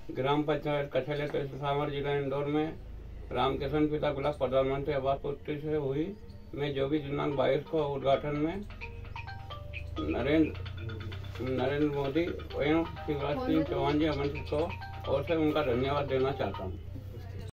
ग्राम पंचायत कछले तहसील सावर जिला इंदौर में रामकिशन पिता ब्लॉक प्रधानमंत्री आवास पूर्ति से हुई में जो भी दिनांक 22 को उद्घाटन में नरेंद्र मोदी एवं शिवराज सिंह चौहान जी अमन को और से उनका धन्यवाद देना चाहता हूँ।